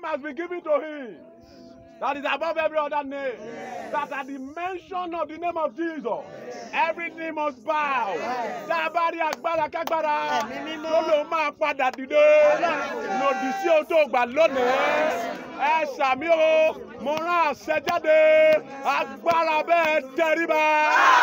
has been given to him that is above every other name. That at the mention of the name of Jesus, every knee must bow. Dábàárí agbára kágbára tó ló máa padà dìde lòdì sí ohun tó gbà lónìí. Ẹ sàmí o, mo rán àṣẹ jáde, agbára bẹ́ẹ̀ tẹríba.